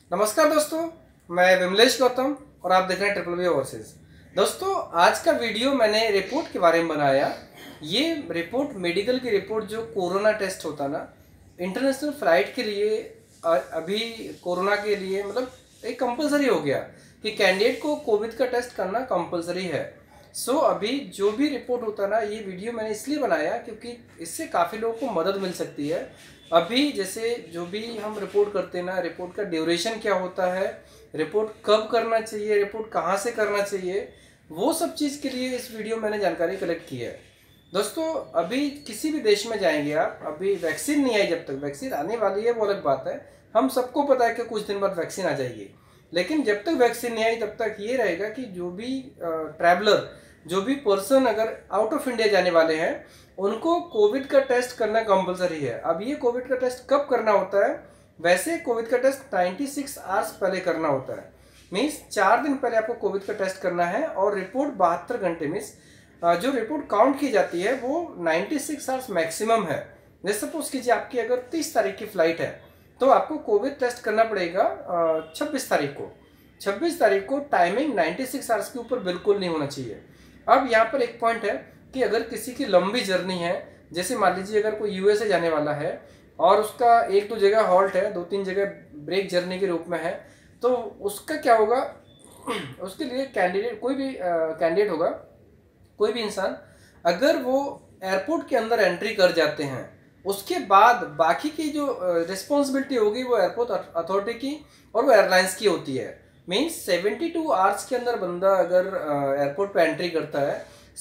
नमस्कार दोस्तों, मैं विमलेश गौतम और आप देख रहे हैं ट्रिपल बी ओवरसीज। दोस्तों, आज का वीडियो मैंने रिपोर्ट के बारे में बनाया। ये रिपोर्ट मेडिकल की रिपोर्ट जो कोरोना टेस्ट होता ना इंटरनेशनल फ्लाइट के लिए, अभी कोरोना के लिए मतलब एक कंपलसरी हो गया कि कैंडिडेट को कोविड का टेस्ट करना कंपलसरी है। अभी जो भी रिपोर्ट होता ना, ये वीडियो मैंने इसलिए बनाया क्योंकि इससे काफ़ी लोगों को मदद मिल सकती है। अभी जैसे जो भी हम रिपोर्ट करते हैं ना, रिपोर्ट का ड्यूरेशन क्या होता है, रिपोर्ट कब करना चाहिए, रिपोर्ट कहाँ से करना चाहिए, वो सब चीज़ के लिए इस वीडियो में मैंने जानकारी कलेक्ट की है। दोस्तों, अभी किसी भी देश में जाएंगे आप, अभी वैक्सीन नहीं आई, जब तक वैक्सीन आने वाली है वो अलग बात है। हम सबको पता है कि कुछ दिन बाद वैक्सीन आ जाएगी, लेकिन जब तक वैक्सीन नहीं आई तब तक ये रहेगा कि जो भी ट्रैवलर, जो भी पर्सन अगर आउट ऑफ इंडिया जाने वाले हैं, उनको कोविड का टेस्ट करना कंपलसरी है। अब ये कोविड का टेस्ट कब करना होता है? वैसे कोविड का टेस्ट 96 आवर्स पहले करना होता है। मीन्स 4 दिन पहले आपको कोविड का टेस्ट करना है और रिपोर्ट 72 घंटे मीन्स जो रिपोर्ट काउंट की जाती है वो 96 आवर्स मैक्सिमम है। जैसे सपोज कीजिए आपकी अगर 30 तारीख की फ्लाइट है तो आपको कोविड टेस्ट करना पड़ेगा 26 तारीख को। 26 तारीख को टाइमिंग 96 आवर्स के ऊपर बिल्कुल नहीं होना चाहिए। अब यहाँ पर एक पॉइंट है कि अगर किसी की लंबी जर्नी है, जैसे मान लीजिए अगर कोई यूएसए जाने वाला है और उसका 1-2 जगह हॉल्ट है, 2-3 जगह ब्रेक जर्नी के रूप में है, तो उसका क्या होगा? उसके लिए कैंडिडेट, कोई भी कैंडिडेट होगा, कोई भी इंसान, अगर वो एयरपोर्ट के अंदर एंट्री कर जाते हैं, उसके बाद बाकी की जो रिस्पॉन्सिबिलिटी होगी वो एयरपोर्ट अथॉरिटी की और वो एयरलाइंस की होती है। मीन्स 72 आवर्स के अंदर बंदा अगर एयरपोर्ट पे एंट्री करता है,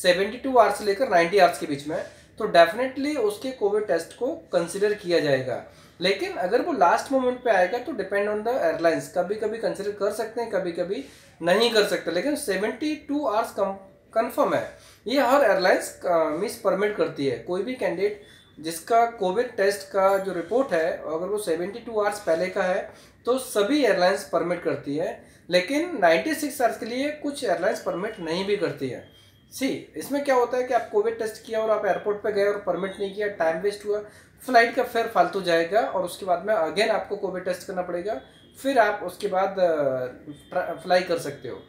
72 आवर्स से लेकर 90 आवर्स के बीच में, तो डेफिनेटली उसके कोविड टेस्ट को कंसिडर किया जाएगा। लेकिन अगर वो लास्ट मोमेंट पे आएगा तो डिपेंड ऑन द एयरलाइंस, कभी कभी कंसिडर कर सकते हैं, कभी कभी नहीं कर सकते, लेकिन 72 आवर्स कन्फर्म है। ये हर एयरलाइंस मिस परमिट करती है। कोई भी कैंडिडेट जिसका कोविड टेस्ट का जो रिपोर्ट है अगर वो 72 आवर्स पहले का है तो सभी एयरलाइंस परमिट करती है, लेकिन 96 आवर्स के लिए कुछ एयरलाइंस परमिट नहीं भी करती है। इसमें क्या होता है कि आप कोविड टेस्ट किया और आप एयरपोर्ट पे गए और परमिट नहीं किया, टाइम वेस्ट हुआ, फ्लाइट का फेयर फालतू जाएगा और उसके बाद में अगेन आपको कोविड टेस्ट करना पड़ेगा, फिर आप उसके बाद फ्लाई कर सकते हो।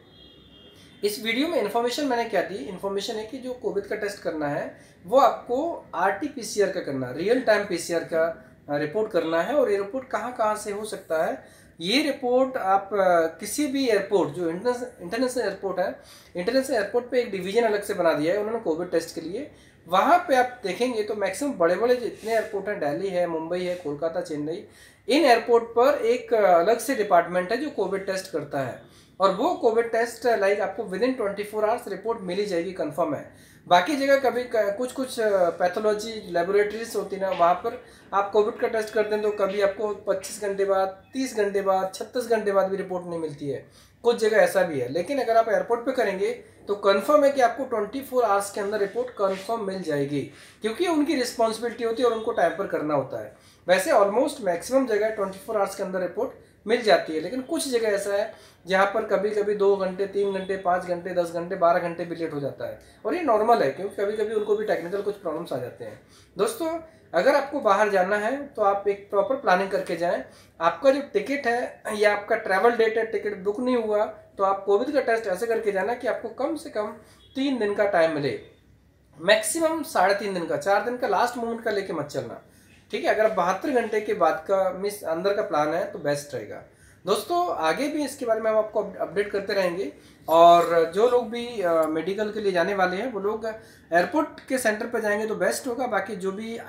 इस वीडियो में इन्फॉर्मेशन मैंने क्या दी? इन्फॉर्मेशन है कि जो कोविड का टेस्ट करना है वो आपको RT-PCR का करना, रियल टाइम PCR का रिपोर्ट करना है। और ये रिपोर्ट कहाँ कहाँ से हो सकता है? ये रिपोर्ट आप किसी भी एयरपोर्ट, जो इंटरनेशनल एयरपोर्ट है, इंटरनेशनल एयरपोर्ट पे एक डिवीजन अलग से बना दिया है उन्होंने कोविड टेस्ट के लिए। वहाँ पे आप देखेंगे तो मैक्सिमम बड़े बड़े जितने एयरपोर्ट हैं, दिल्ली है, मुंबई है, कोलकाता, चेन्नई, इन एयरपोर्ट पर एक अलग से डिपार्टमेंट है जो कोविड टेस्ट करता है। और वो कोविड टेस्ट लाइक आपको विद इन 24 आवर्स रिपोर्ट मिल ही जाएगी, कंफर्म है। बाकी जगह कभी कुछ पैथोलॉजी लेबोरेटरीज होती है ना, वहाँ पर आप कोविड का टेस्ट करते हैं तो कभी आपको 25 घंटे बाद, 30 घंटे बाद, 36 घंटे बाद भी रिपोर्ट नहीं मिलती है। कुछ जगह ऐसा भी है। लेकिन अगर आप एयरपोर्ट पे करेंगे तो कंफर्म है कि आपको 24 आवर्स के अंदर रिपोर्ट कंफर्म मिल जाएगी, क्योंकि उनकी रिस्पॉन्सिबिलिटी होती है और उनको टाइम पर करना होता है। वैसे ऑलमोस्ट मैक्सिमम जगह 24 आवर्स के अंदर रिपोर्ट मिल जाती है, लेकिन कुछ जगह ऐसा है जहाँ पर कभी कभी 2 घंटे, 3 घंटे, 5 घंटे, 10 घंटे, 12 घंटे भी लेट हो जाता है। और ये नॉर्मल है क्योंकि कभी कभी उनको भी टेक्निकल कुछ प्रॉब्लम्स आ जाते हैं। दोस्तों, अगर आपको बाहर जाना है तो आप एक प्रॉपर प्लानिंग करके जाएं। आपका जो टिकट है या आपका ट्रैवल डेट है, टिकट बुक नहीं हुआ तो आप कोविड का टेस्ट ऐसे करके जाना कि आपको कम से कम 3 दिन का टाइम मिले, मैक्सिमम 3.5 दिन का, 4 दिन का लास्ट मोमेंट का लेके मत चलना, ठीक है? अगर 72 घंटे के बाद का मिस अंदर का प्लान है तो बेस्ट रहेगा। दोस्तों, आगे भी इसके बारे में हम आपको अपडेट करते रहेंगे। और जो लोग भी मेडिकल के लिए जाने वाले हैं वो लोग एयरपोर्ट के सेंटर पर जाएंगे तो बेस्ट होगा। बाकी जो भी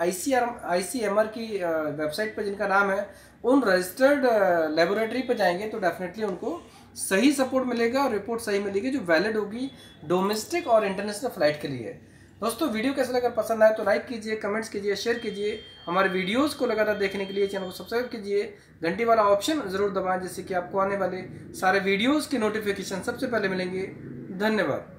ICMR की वेबसाइट पर जिनका नाम है, उन रजिस्टर्ड लेबोरेटरी पर जाएंगे तो डेफिनेटली उनको सही सपोर्ट मिलेगा और रिपोर्ट सही मिलेगी जो वैलिड होगी डोमेस्टिक और इंटरनेशनल फ्लाइट के लिए। दोस्तों, वीडियो कैसा लगा, पसंद आए तो लाइक कीजिए, कमेंट्स कीजिए, शेयर कीजिए। हमारे वीडियोस को लगातार देखने के लिए चैनल को सब्सक्राइब कीजिए, घंटी वाला ऑप्शन ज़रूर दबाएं जिससे कि आपको आने वाले सारे वीडियोस की नोटिफिकेशन सबसे पहले मिलेंगे। धन्यवाद।